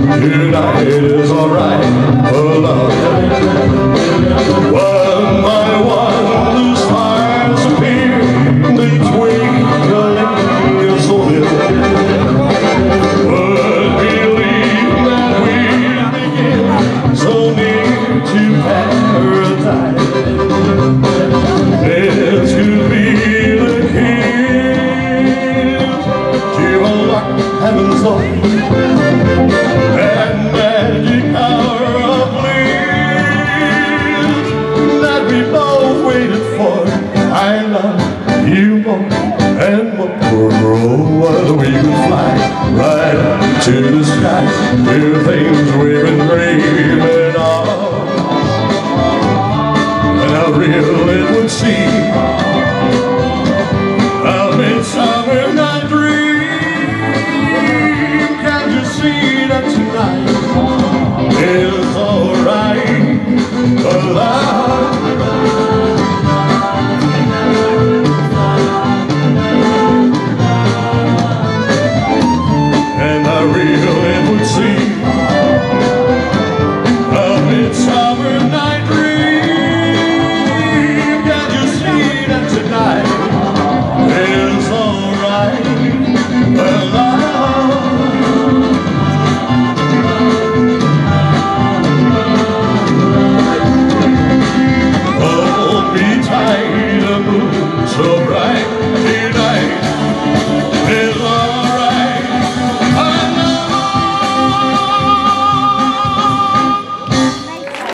Tonight is alright for love. One by one the stars appear, they twinkling so little. But believe that we begin so near to paradise. This could be the key to unlock heaven's door, and magic hour of bliss that we both waited for. I love you more and more. Oh, what we could fly right up to the sky, do things we've been dreaming of, and how real it would seem